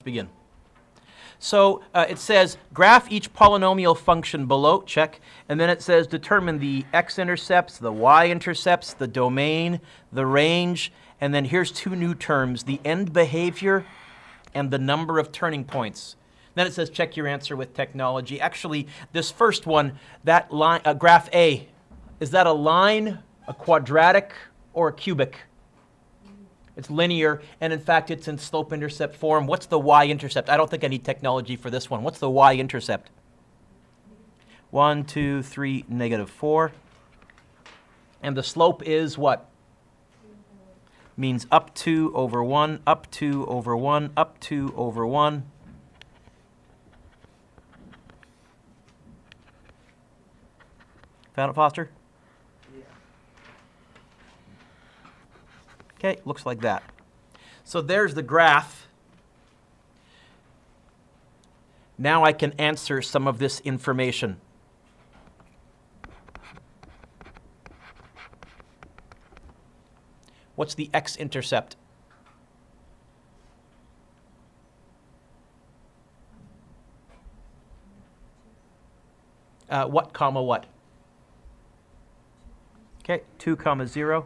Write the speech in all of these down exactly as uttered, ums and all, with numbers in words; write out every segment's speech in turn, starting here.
Begin. So uh, it says graph each polynomial function below, check, and then it says determine the x-intercepts, the y-intercepts, the domain, the range, and then here's two new terms, the end behavior and the number of turning points. Then it says check your answer with technology. Actually, this first one, that line, uh, graph A, is that a line, a quadratic, or a cubic? It's linear, and in fact, it's in slope-intercept form. What's the y-intercept? I don't think I need technology for this one. What's the y-intercept? one, two, three, negative four. And the slope is what? Means up two over one, up two over one, up two over one. Found it, Foster? Okay, looks like that. So there's the graph. Now I can answer some of this information. What's the x-intercept? Uh, what comma what? Okay, two comma zero.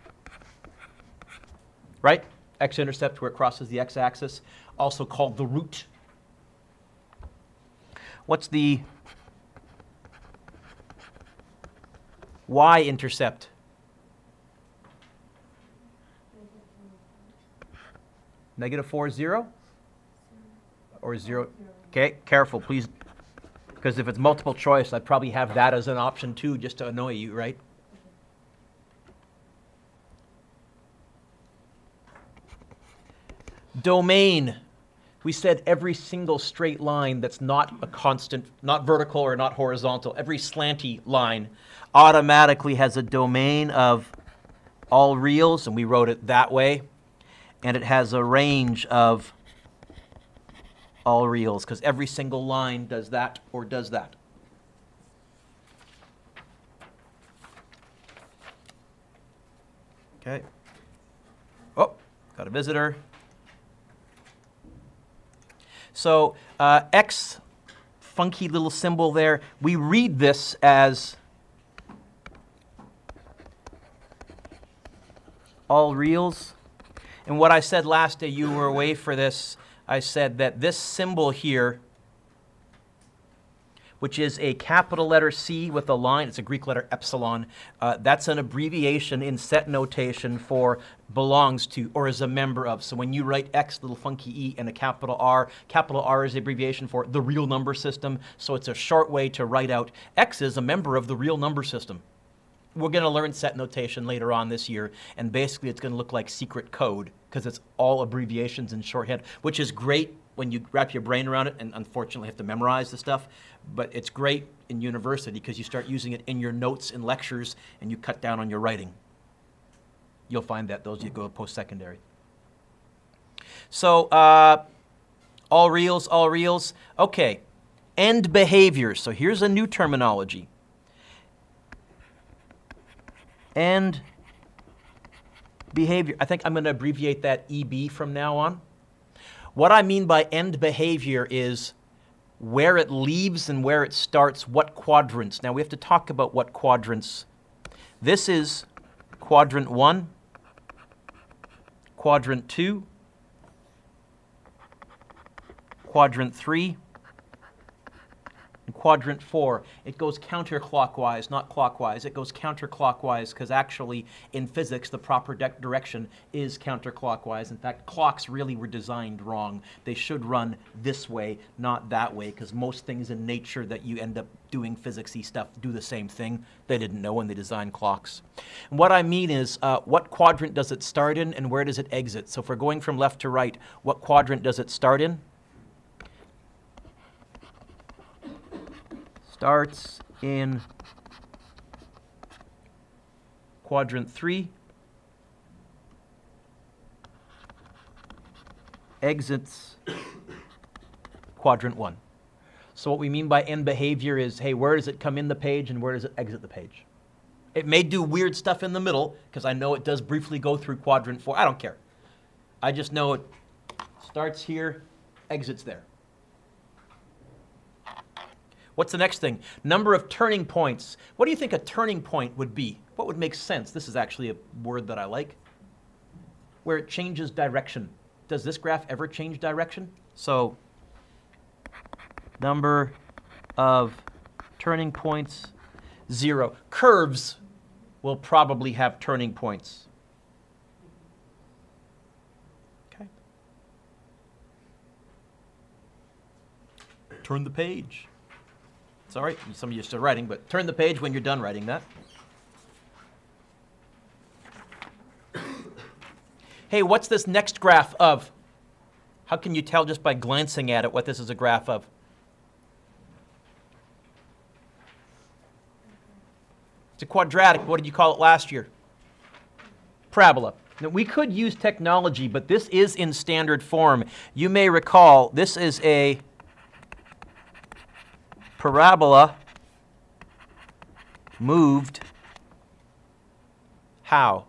Right? X-intercept where it crosses the x-axis, also called the root. What's the y-intercept? Negative four, zero? Or zero? Okay, careful, please. Because if it's multiple choice, I'd probably have that as an option too, just to annoy you, right? Domain. We said every single straight line that's not a constant, not vertical or not horizontal, every slanty line automatically has a domain of all reals, and we wrote it that way. And it has a range of all reals, because every single line does that or does that. Okay. Oh, got a visitor. So uh, X, funky little symbol there, we read this as all reals. And what I said last day, you were away for this, I said that this symbol here, which is a capital letter C with a line, it's a Greek letter epsilon, uh, that's an abbreviation in set notation for belongs to or is a member of. So when you write X, little funky E, and a capital R, capital R is the abbreviation for the real number system, so it's a short way to write out X is a member of the real number system. We're going to learn set notation later on this year, and basically it's going to look like secret code because it's all abbreviations in shorthand, which is great when you wrap your brain around it and unfortunately have to memorize the stuff. But it's great in university because you start using it in your notes in lectures and you cut down on your writing. You'll find that those you go post-secondary. So uh, all reals, all reals. Okay, end behaviors. So here's a new terminology. End behavior. I think I'm going to abbreviate that E B from now on. What I mean by end behavior is where it leaves and where it starts, what quadrants. Now we have to talk about what quadrants. This is quadrant one, quadrant two, quadrant three, and quadrant four. It goes counterclockwise, not clockwise. It goes counterclockwise because actually in physics the proper direction is counterclockwise. In fact, clocks really were designed wrong. They should run this way, not that way, because most things in nature that you end up doing physicsy stuff do the same thing. They didn't know when they designed clocks. And what I mean is uh, what quadrant does it start in and where does it exit? So if we're going from left to right, what quadrant does it start in? Starts in quadrant three, exits quadrant one. So what we mean by end behavior is, hey, where does it come in the page and where does it exit the page? It may do weird stuff in the middle, because I know it does briefly go through quadrant four. I don't care. I just know it starts here, exits there. What's the next thing? Number of turning points. What do you think a turning point would be? What would make sense? This is actually a word that I like. Where it changes direction. Does this graph ever change direction? So, number of turning points, zero. Curves will probably have turning points. Okay. Turn the page. It's all right, some of you are still writing, but turn the page when you're done writing that. Hey, what's this next graph of? How can you tell just by glancing at it what this is a graph of? It's a quadratic. What did you call it last year? Parabola. Now, we could use technology, but this is in standard form. You may recall this is a parabola moved how?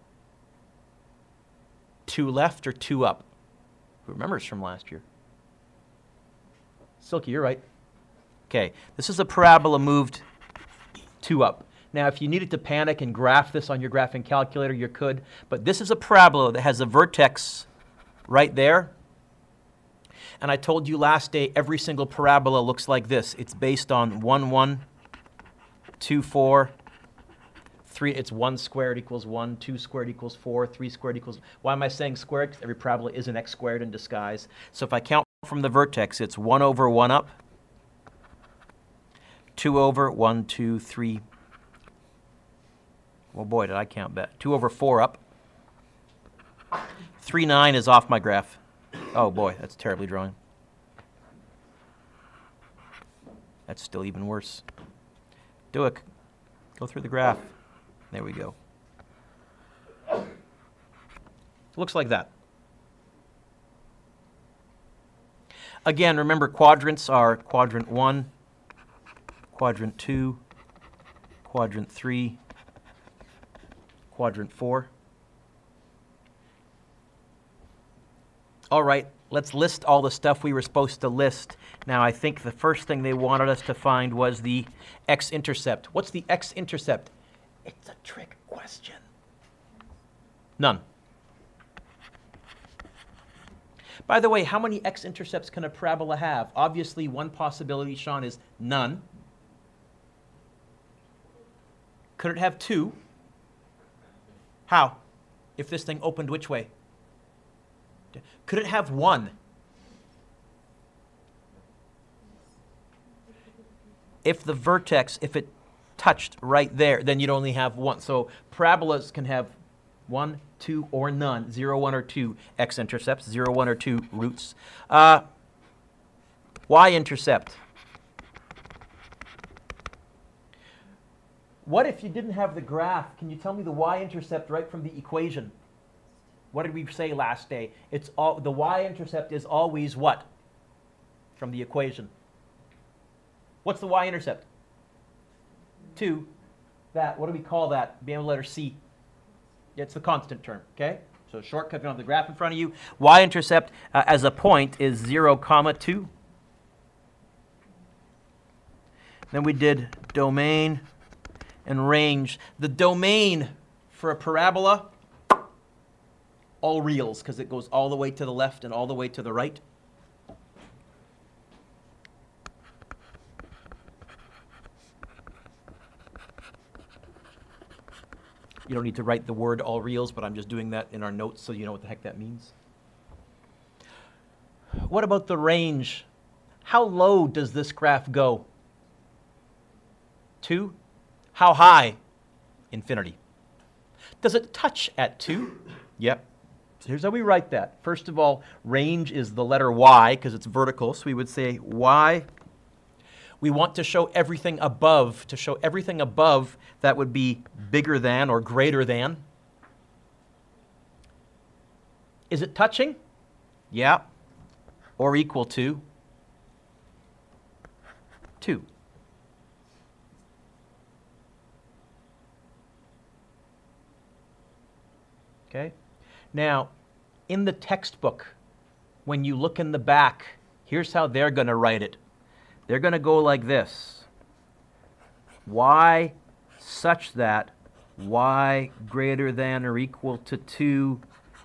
Two left or two up? Who remembers from last year? Silky, you're right. Okay, this is a parabola moved two up. Now, if you needed to panic and graph this on your graphing calculator, you could. But this is a parabola that has a vertex right there. And I told you last day, every single parabola looks like this. It's based on one, one, two, four, three. It's one squared equals one, two squared equals four, three squared equals... Why am I saying squared? Because every parabola is an x squared in disguise. So if I count from the vertex, it's one over, one up, two over, one, two, three. Well, boy, did I count that. two over, four up. three, nine is off my graph. Oh, boy, that's terribly drawing. That's still even worse. Dueck, go through the graph. There we go. It looks like that. Again, remember quadrants are quadrant one, quadrant two, quadrant three, quadrant four. All right, let's list all the stuff we were supposed to list. Now, I think the first thing they wanted us to find was the x-intercept. What's the x-intercept? It's a trick question. None. By the way, how many x-intercepts can a parabola have? Obviously, one possibility, Sean, is none. Could it have two? How? If this thing opened which way? Could it have one? If the vertex, if it touched right there, then you'd only have one. So parabolas can have one, two, or none, zero, one, or two x-intercepts, zero, one, or two roots. Uh, y-intercept. What if you didn't have the graph? Can you tell me the y-intercept right from the equation? What did we say last day? It's all, the y-intercept is always what? From the equation. What's the y-intercept? two. That, what do we call that? Being able to letter C. It's the constant term, okay? So shortcut, if you don't have the graph in front of you. Y-intercept uh, as a point is zero comma two. Then we did domain and range. The domain for a parabola, all reals, because it goes all the way to the left and all the way to the right. You don't need to write the word all reals, but I'm just doing that in our notes so you know what the heck that means. What about the range? How low does this graph go? two. How high? Infinity. Does it touch at two? Yep. So here's how we write that. First of all, range is the letter y because it's vertical, so we would say y. We want to show everything above. To show everything above, that would be bigger than or greater than. Is it touching? Yeah. Or equal to two. Okay? Now, in the textbook, when you look in the back, Here's how they're going to write it. They're going to go like this. Y such that y greater than or equal to two,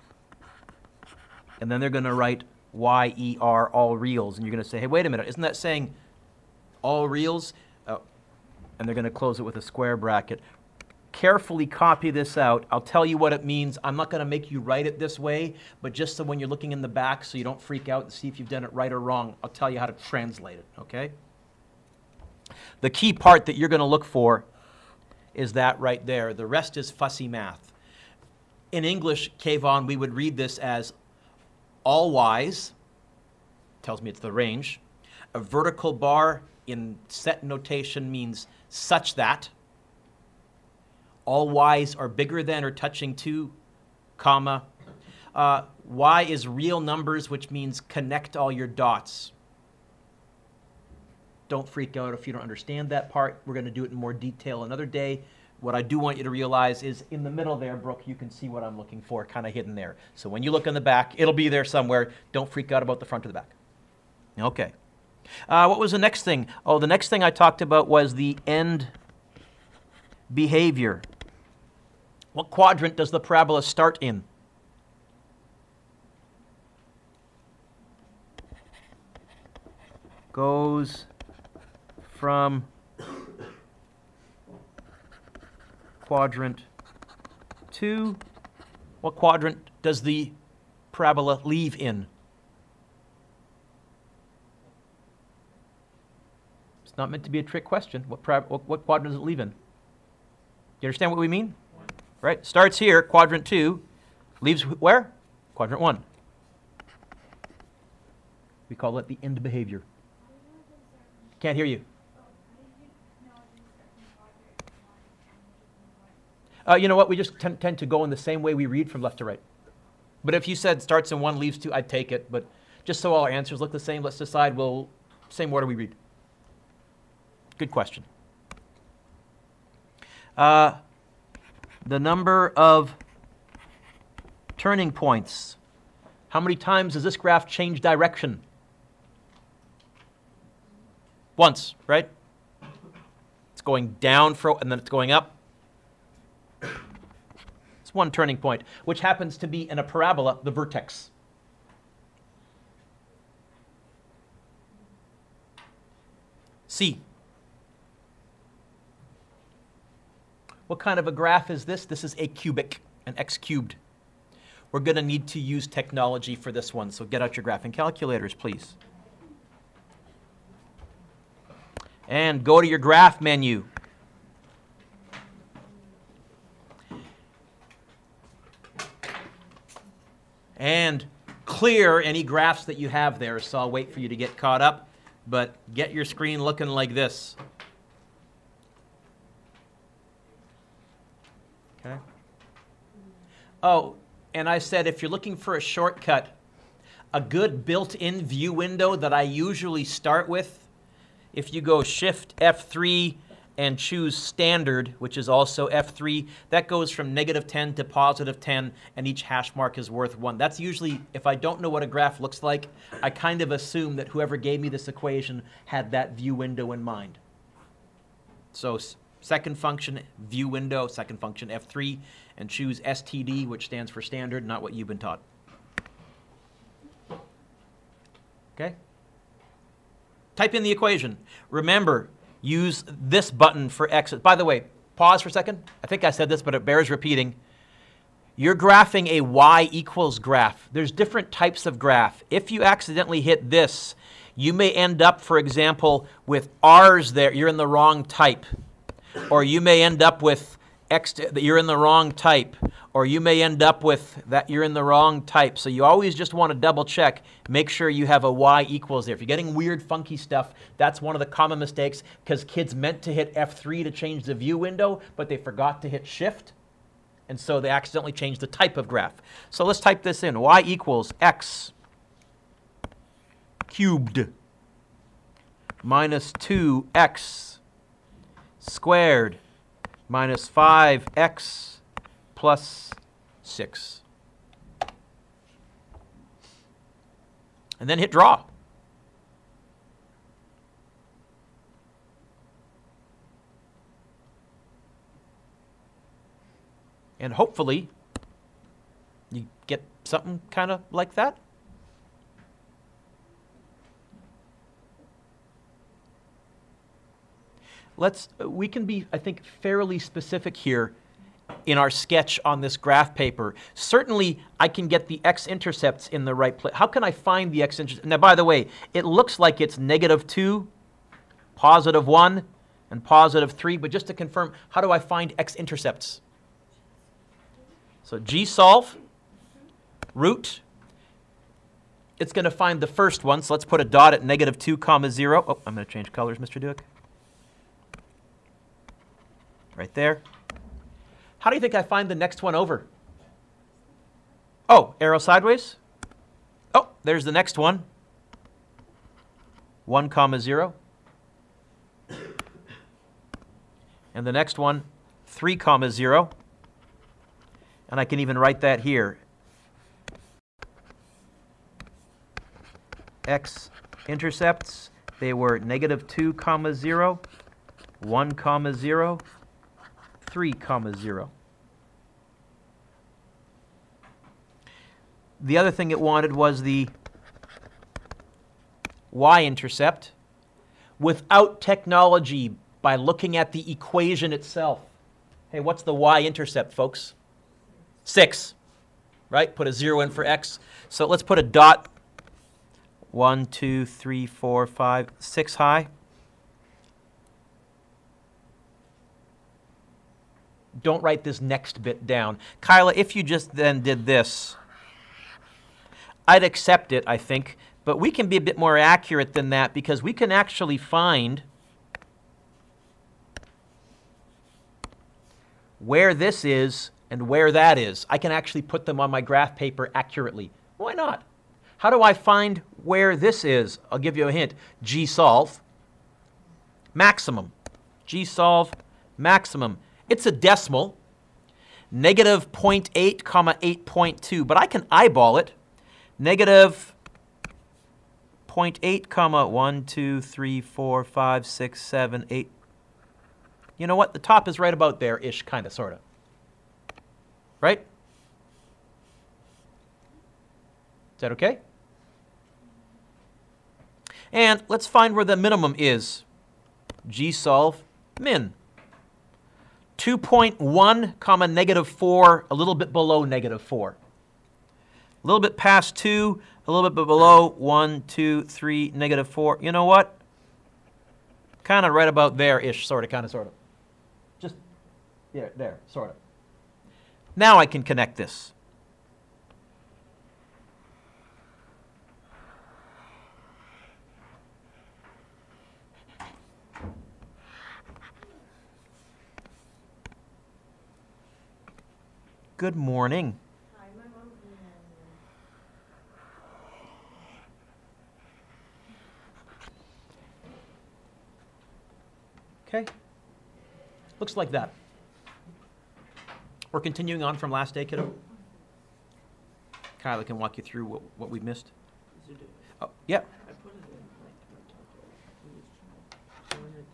and then they're going to write Y E R, all reals. And you're going to say, hey, wait a minute, isn't that saying all reals? Oh, and they're going to close it with a square bracket. Carefully copy this out. I'll tell you what it means. I'm not going to make you write it this way, but just so when you're looking in the back so you don't freak out and see if you've done it right or wrong, I'll tell you how to translate it, okay? The key part that you're going to look for is that right there. The rest is fussy math. In English, Kayvon, we would read this as all y's, tells me it's the range. A vertical bar in set notation means such that. All y's are bigger than or touching two, comma. Uh, y is real numbers, which means connect all your dots. Don't freak out if you don't understand that part. We're going to do it in more detail another day. What I do want you to realize is in the middle there, Brooke, you can see what I'm looking for, kind of hidden there. So when you look in the back, it'll be there somewhere. Don't freak out about the front or the back. Okay. Uh, what was the next thing? Oh, the next thing I talked about was the end behavior. What quadrant does the parabola start in? Goes from quadrant two. What quadrant does the parabola leave in? It's not meant to be a trick question. What, what, what quadrant does it leave in? Do you understand what we mean? One. Right? Starts here, quadrant two, leaves where? Quadrant one. We call it the end behavior. Can't hear you. Uh, you know what? We just tend, tend to go in the same way we read from left to right. But if you said starts in one, leaves two, I'd take it. But just so all our answers look the same, let's decide we'll same order we read. Good question. Uh, the number of turning points. How many times does this graph change direction? Once, right? It's going down for, and then it's going up. It's one turning point, which happens to be in a parabola, the vertex. C. What kind of a graph is this? This is a cubic, an x cubed. We're going to need to use technology for this one, so get out your graphing calculators, please. And go to your graph menu. And clear any graphs that you have there, so I'll wait for you to get caught up, but get your screen looking like this. Okay. Oh, and I said if you're looking for a shortcut, a good built-in view window that I usually start with, if you go Shift F three and choose Standard, which is also F three, that goes from negative ten to positive ten, and each hash mark is worth one. That's usually, if I don't know what a graph looks like, I kind of assume that whoever gave me this equation had that view window in mind. So second function, view window, second function, F three, and choose S T D, which stands for Standard, not what you've been taught. Okay? Type in the equation. Remember, use this button for X. By the way, pause for a second. I think I said this, but it bears repeating. You're graphing a y equals graph. There's different types of graph. If you accidentally hit this, you may end up, for example, with R's there. You're in the wrong type. Or you may end up with X, that you're in the wrong type. Or you may end up with that you're in the wrong type. So you always just want to double check, make sure you have a y equals there. If you're getting weird, funky stuff, that's one of the common mistakes, because kids meant to hit F three to change the view window, but they forgot to hit Shift, and so they accidentally changed the type of graph. So let's type this in. Y equals X cubed minus two X squared minus five X plus six. And then hit draw. And hopefully, you get something kind of like that. Let's, we can be, I think, fairly specific here in our sketch on this graph paper. Certainly, I can get the x-intercepts in the right place. How can I find the x-intercepts? Now, by the way, it looks like it's negative two, positive one, and positive three, but just to confirm, how do I find x-intercepts? So G-solve, root, it's going to find the first one, so let's put a dot at negative two comma zero. Oh, I'm going to change colors, Mister Dueck. Right there. How do you think I find the next one over? Oh, arrow sideways. Oh, there's the next one. one comma zero. And the next one, three comma zero. And I can even write that here. X-intercepts, they were negative two comma zero, one comma zero, three comma zero. The other thing it wanted was the y-intercept without technology, by looking at the equation itself. Hey, what's the y-intercept, folks? six, right? Put a zero in for x. So let's put a dot, one, two, three, four, five, six high. Don't write this next bit down. Kyla, if you just then did this, I'd accept it, I think, but we can be a bit more accurate than that because we can actually find where this is and where that is. I can actually put them on my graph paper accurately. Why not? How do I find where this is? I'll give you a hint. G-solve, maximum. G-solve, maximum. It's a decimal, negative zero point eight comma eight point two, but I can eyeball it. Negative zero point eight comma one, two, three, four, five, six, seven, eight. You know what? The top is right about there-ish, kind of, sort of. Right? Is that okay? And let's find where the minimum is. G-solve, min. two point one comma negative four, a little bit below negative four. A little bit past two, a little bit below one, two, three, negative four. You know what? Kind of right about there-ish, sort of, kind of, sort of. Just there, there, sort of. Now I can connect this. Good morning. Hi, my mom Okay. Looks like that. We're continuing on from last day, kiddo. Kyla can walk you through what, what we missed. Oh, yeah. I put it in like two hundred.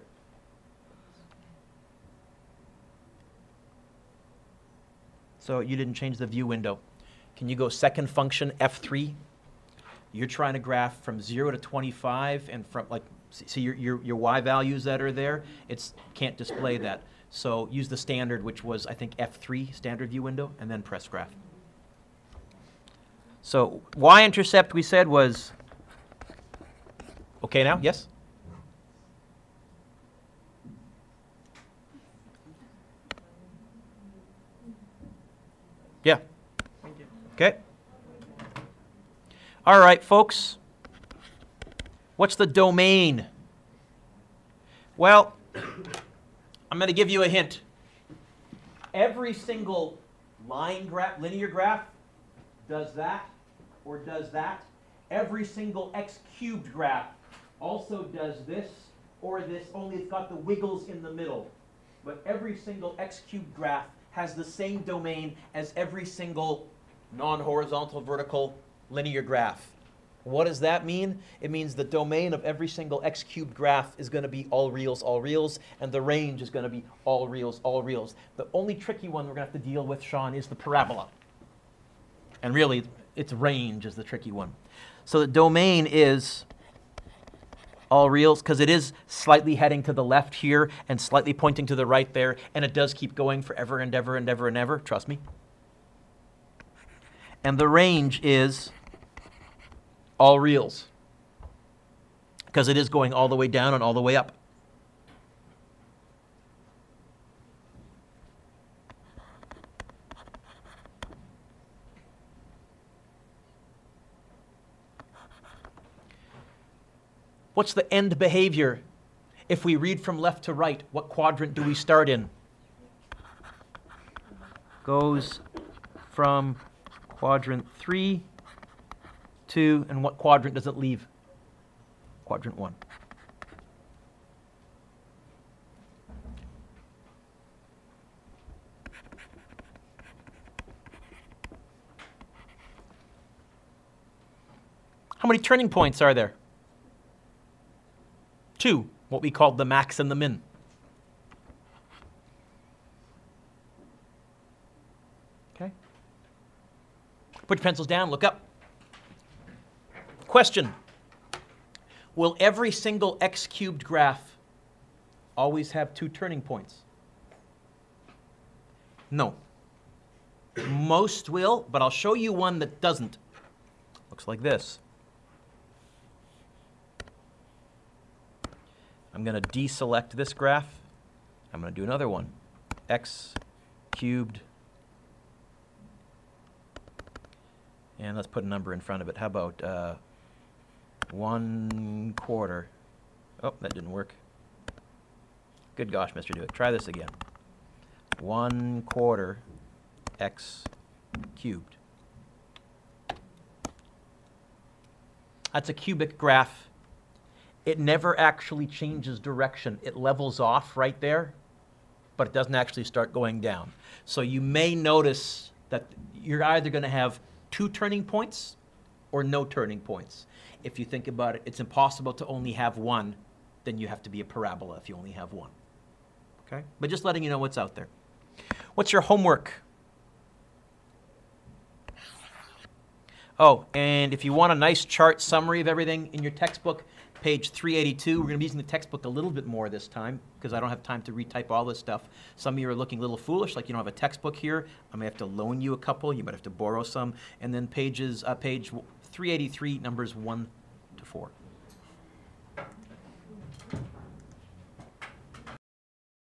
So you didn't change the view window. Can you go second function F three? You're trying to graph from zero to twenty-five, and from like, see your, your, your y values that are there, it's can't display that. So use the standard, which was, I think, F three, standard view window, and then press graph. So y-intercept, we said, was, okay now? Yes? Yeah. Okay. All right, folks. What's the domain? Well, I'm going to give you a hint. Every single line graph, linear graph, does that or does that. Every single x cubed graph also does this or this, only it's got the wiggles in the middle. But every single x cubed graph has the same domain as every single non-horizontal vertical linear graph. What does that mean? It means the domain of every single x cubed graph is going to be all reals, all reals, and the range is going to be all reals, all reals. The only tricky one we're going to have to deal with, Sean, is the parabola. And really, its range is the tricky one. So the domain is all reals, because it is slightly heading to the left here and slightly pointing to the right there, and it does keep going forever and ever and ever and ever, trust me. And the range is all reals, because it is going all the way down and all the way up. What's the end behavior? If we read from left to right, what quadrant do we start in? Goes from quadrant three to, and what quadrant does it leave? Quadrant one. How many turning points are there? Two, what we called the max and the min. Okay? Put your pencils down, look up. Question. Will every single x cubed graph always have two turning points? No. Most will, but I'll show you one that doesn't. Looks like this. I'm going to deselect this graph. I'm going to do another one. X cubed. And let's put a number in front of it. How about uh, one quarter? Oh, that didn't work. Good gosh, Mister Dueck. Try this again. One quarter x cubed. That's a cubic graph. It never actually changes direction. It levels off right there, but it doesn't actually start going down. So you may notice that you're either going to have two turning points or no turning points. If you think about it, it's impossible to only have one. Then you have to be a parabola if you only have one. Okay? But just letting you know what's out there. What's your homework? Oh, and if you want a nice chart summary of everything in your textbook, page three eighty-two. We're going to be using the textbook a little bit more this time because I don't have time to retype all this stuff. Some of you are looking a little foolish, like you don't have a textbook here. I may have to loan you a couple. You might have to borrow some. And then pages, uh, page three eighty-three, numbers one to four.